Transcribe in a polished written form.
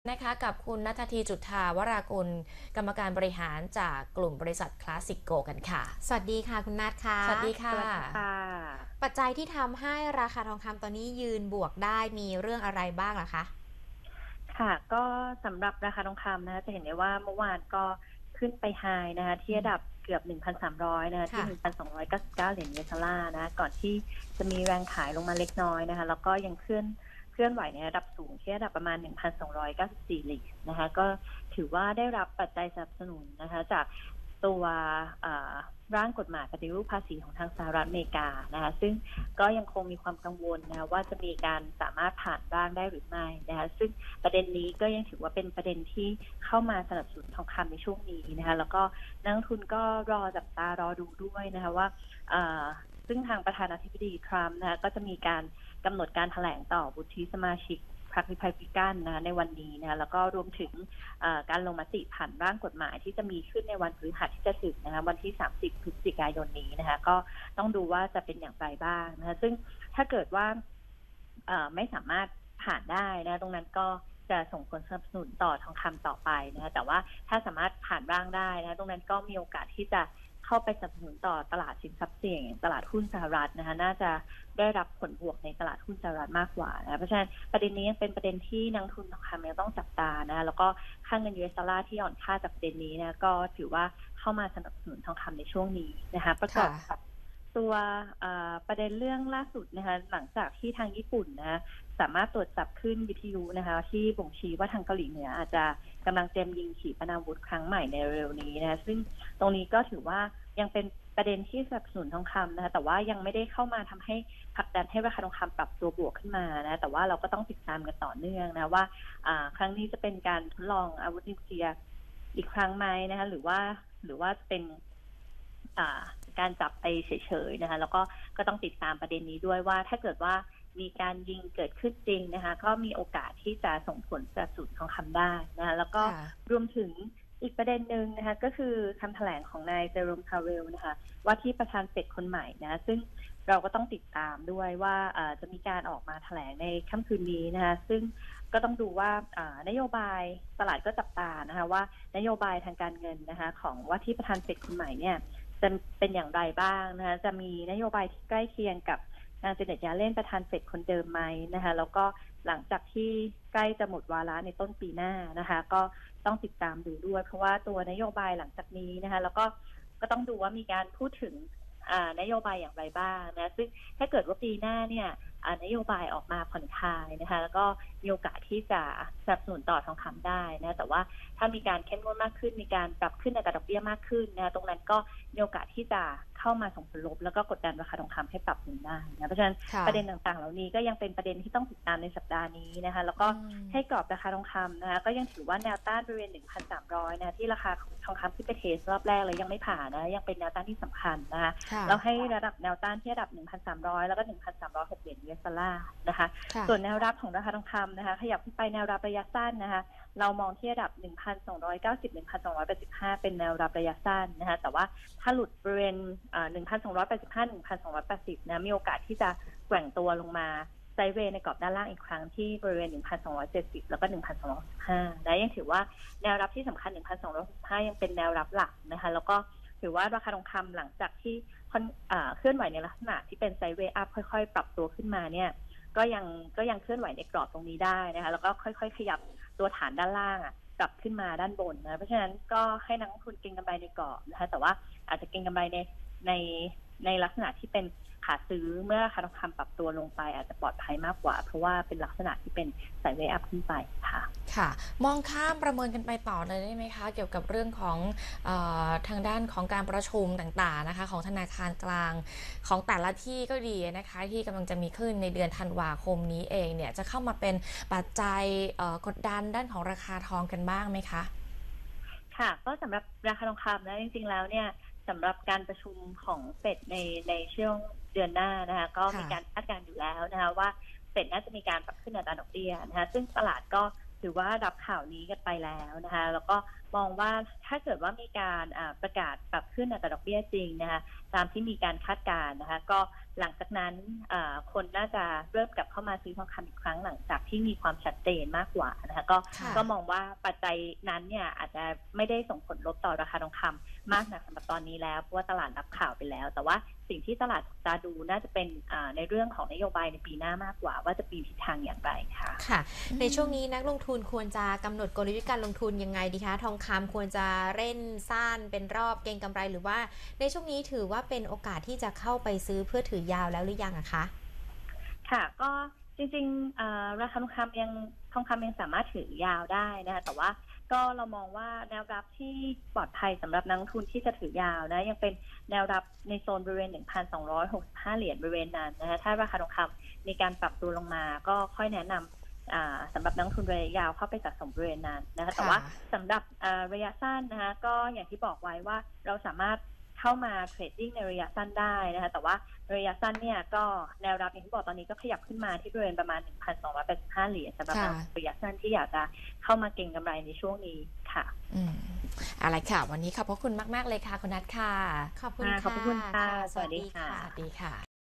นะคะกับคุณณัฐทีจุฑาวรากุลกรรมการบริหารจากกลุ่มบริษัทคลาสสิกโกกันค่ะสวัสดีค่ะคุณนัทค่ะสวัสดีค่ะสวัสดีค่ะปัจจัยที่ทำให้ราคาทองคำตอนนี้ยืนบวกได้มีเรื่องอะไรบ้างล่ะคะค่ะก็สำหรับราคาทองคำนะคะจะเห็นได้ว่าเมื่อวานก็ขึ้นไปไฮนะคะที่ระดับเกือบ 1,300 นะคะที่ค่ะ 1,299 เหรียญ US ดอลลาร์นะก่อนที่จะมีแรงขายลงมาเล็กน้อยนะคะแล้วก็ยังเคลื่อนไหวในระดับสูงที่ระดับประมาณ 1,294 เหรียญนะคะก็ถือว่าได้รับปัจจัยสนับสนุนนะคะจากตัวร่างกฎหมายปฏิรูปภาษีของทางสหรัฐอเมริกานะคะซึ่งก็ยังคงมีความกังวลนะว่าจะมีการสามารถผ่านร่างได้หรือไม่นะคะซึ่งประเด็นนี้ก็ยังถือว่าเป็นประเด็นที่เข้ามาสนับสนุนทองคำในช่วงนี้นะคะแล้วก็นักลงทุนก็รอจับตารอดูด้วยนะคะว่าซึ่งทางประธานาธิบดีทรัมป์นะคะก็จะมีการกำหนดการแถลงต่อวุฒิสมาชิกพรรคริพับลิกันนะในวันนี้นะแล้วก็รวมถึงการลงมติผ่านร่างกฎหมายที่จะมีขึ้นในวันพฤหัสที่จะถึงนะคะวันที่30 พฤศจิกายนนี้นะคะก็ต้องดูว่าจะเป็นอย่างไรบ้างนะคะซึ่งถ้าเกิดว่าไม่สามารถผ่านได้นะตรงนั้นก็จะส่งผลสนับสนุนต่อทองคำต่อไปนะคะแต่ว่าถ้าสามารถผ่านร่างได้นะตรงนั้นก็มีโอกาสที่จะเข้าไปสนับสนุนต่อตลาดสินทรัพย์เสี่ยงตลาดหุ้นสหรัฐนะคะน่าจะได้รับผลบวกในตลาดหุ้นสหรัฐมากกว่านะเพราะฉะนั้นประเด็นนี้ยังเป็นประเด็นที่นักทุนทองคำยังต้องจับตานะแล้วก็ค่าเงิน US ดอลลาร์ที่อ่อนค่าจากประเด็นนี้นะก็ถือว่าเข้ามาสนับสนุนทองคำในช่วงนี้นะคะประกอบกับตัวประเด็นเรื่องล่าสุดนะคะหลังจากที่ทางญี่ปุ่นนะสามารถตรวจจับขึ้นวิทยุนะคะที่บ่งชี้ว่าทางเกาหลีเหนืออาจจะกำลังเตรียมยิงขีปนาวุธครั้งใหม่ในเร็วนี้นะซึ่งตรงนี้ก็ถือว่ายังเป็นประเด็นที่สนับสนุนทองคำนะคะแต่ว่ายังไม่ได้เข้ามาทำให้ผลักดันให้ราคาทองคำปรับตัวบวกขึ้นมานะแต่ว่าเราก็ต้องติดตามกันต่อเนื่องนะว่าครั้งนี้จะเป็นการทดลองอาวุธนิวเคลียร์อีกครั้งไหมนะคะหรือว่าเป็นการจับไปเฉยๆนะคะแล้วก็ต้องติดตามประเด็นนี้ด้วยว่าถ้าเกิดว่ามีการยิงเกิดขึ้นจริงนะคะก็มีโอกาสที่จะส่งผลสนับสนุนทองคำได้นะคะแล้วก็รวมถึงอีกประเด็นหนึ่งนะคะก็คือคำแถลงของนายเจอโรมพาเวลนะคะว่าที่ประธานเฟดคนใหม่นะซึ่งเราก็ต้องติดตามด้วยว่าจะมีการออกมาแถลงในค่ำคืนนี้นะคะซึ่งก็ต้องดูว่านโยบายตลาดก็จับตานะคะว่านโยบายทางการเงินนะคะของว่าที่ประธานเฟดคนใหม่เนี่ยจะเป็นอย่างไรบ้างนะคะจะมีนโยบายที่ใกล้เคียงกับนางเจเน็ตยาเลนประธานเฟดคนเดิมไหมนะคะแล้วก็หลังจากที่ใกล้จะหมดวาระในต้นปีหน้านะคะก็ต้องติดตามดูด้วยเพราะว่าตัวนโยบายหลังจากนี้นะคะแล้วก็ต้องดูว่ามีการพูดถึงนโยบายอย่างไรบ้างนะซึ่งถ้าเกิดว่าปีหน้าเนี่ยนโยบายออกมาผ่อนคลายนะคะแล้วก็มีโอกาสที่จะสนับสนุนต่อทองคำได้นะแต่ว่าถ้ามีการเข้มงวดมากขึ้นมีการปรับขึ้นอัตราดอกเบี้ยมากขึ้นนะตรงนั้นก็มีโอกาสที่จะเข้ามาส่งผลลบแล้วก็กดดันราคาทองคำให้ปรับลงได้นะเพราะฉะนั้นประเด็นต่างๆเหล่านี้ก็ยังเป็นประเด็นที่ต้องติดตามในสัปดาห์นี้นะคะแล้วก็ให้กรอบราคาทองคำนะคะก็ยังถือว่าแนวต้านบริเวณ 1,300 นะที่ราคาทองคำที่ไปเทสรอบแรกเลยยังไม่ผ่านนะยังเป็นแนวต้านที่สำคัญนะคะแล้วให้ระดับแนวต้านที่ระดับ 1,300 แล้วก็ 1,306 เหรียญ US ดอลลาร์นะคะส่วนแนวรับของราคาทองคำนะคะขยับขึ้นไปแนวรับระยะสั้นนะคะเรามองที่ระดับ 1,290 1,285 เป็นแนวรับระยะสั้นนะคะแต่ว่าถ้าหลุดบริเวณ1,285 1,280 นะมีโอกาสที่จะแกว่งตัวลงมาไซด์เวย์ในกรอบด้านล่างอีกครั้งที่บริเวณ 1,270 แล้วก็ 1,265 นะยังถือว่าแนวรับที่สำคัญ 1,265 ยังเป็นแนวรับหลักนะคะแล้วก็ถือว่าราคาทองคำหลังจากที่เคลื่อนไหวในลักษณะที่เป็นไซด์เวย์อัพค่อยๆปรับตัวขึ้นมาเนี่ยก็ยังเคลื่อนไหวในกรอบตรงนี้ได้นะคะแล้วก็ค่อยๆขยับตัวฐานด้านล่างกลับขึ้นมาด้านบนนะเพราะฉะนั้นก็ให้นักลงทุนเก็งกำไรในกรอบนะคะแต่ว่าอาจจะเก็งกำไรในในลักษณะที่เป็นขาซื้อเมื่อราคาทองคำปรับตัวลงไปอาจจะปลอดภัยมากกว่าเพราะว่าเป็นลักษณะที่เป็นไซด์เวย์อัพขึ้นไปค่ะค่ะมองข้ามประเมินกันไปต่อเลยได้ไหมคะเกี่ยวกับเรื่องของทางด้านของการประชุมต่างๆนะคะของธนาคารกลางของแต่ละที่ก็ดีนะคะที่กำลังจะมีขึ้นในเดือนธันวาคมนี้เองเนี่ยจะเข้ามาเป็นปัจจัยกดดันด้านของราคาทองกันบ้างไหมคะค่ะก็สำหรับราคาทองคำนะจริงๆแล้วเนี่ยสำหรับการประชุมของเฟดในช่วงเดือนหน้านะคะก็มีการคาดการณ์อยู่แล้วนะคะว่าเฟดน่าจะมีการปรับขึ้นอัตราดอกเบี้ยนะคะซึ่งตลาดก็ถือว่ารับข่าวนี้กันไปแล้วนะคะแล้วก็มองว่าถ้าเกิดว่ามีการประกาศปรับขึ้นอัตราดอกเบี้ยจริงนะคะตามที่มีการคาดการณ์นะคะก็หลังจากนั้นคนน่าจะเริ่มกลับเข้ามาซื้อทองคำอีกครั้งหลังจากที่มีความชัดเจนมากกว่านะคะค่ะก็มองว่าปัจจัยนั้นเนี่ยอาจจะไม่ได้ส่งผลลบต่อราคาทองคำมากนักสำหรับตอนนี้แล้วเพราะว่าตลาดรับข่าวไปแล้วแต่ว่าสิ่งที่ตลาดจะดูน่าจะเป็นในเรื่องของนโยบายในปีหน้ามากกว่าว่าจะปีทิศทางอย่างไรค่ะค่ะในช่วงนี้นักลงทุนควรจะกำหนดกลยุทธ์การลงทุนยังไงดีคะทองคำควรจะเล่นสั้นเป็นรอบเก็งกำไรหรือว่าในช่วงนี้ถือว่าเป็นโอกาสที่จะเข้าไปซื้อเพื่อถือยาวแล้วหรือยังอะคะค่ะก็จริงๆราคาทองคำยังสามารถถือยาวได้นะคะแต่ว่าก็เรามองว่าแนวรับที่ปลอดภัยสำหรับนักลงทุนที่จะถือยาวนะยังเป็นแนวรับในโซนบริเวณ 1,265 เหรียญบริเวณนั้นนะคะถ้าราคาทองคำมีการปรับตัวลงมาก็ค่อยแนะนำสำหรับนักลงทุนระยะยาวเข้าไปสะสมบริเวณนั้นนะคะแต่ว่าสำหรับระยะสั้นนะคะก็อย่างที่บอกไว้ว่าเราสามารถเข้ามาเทรดดิ้งในระยะสั้นได้นะคะแต่ว่าระยะสั้นเนี่ยก็แนวรับอย่างที่บอกตอนนี้ก็ขยับขึ้นมาที่บริเวณประมาณ 1,285 เหรียญสำหรับระยะสั้นที่อยากจะเข้ามาเก็งกำไรในช่วงนี้ค่ะอะไรค่ะวันนี้ขอบพระคุณมากๆเลยค่ะคุณนัทค่ะขอบคุณขอบคุณค่ะค่ะสวัสดีค่ะสวัสดีค่ะ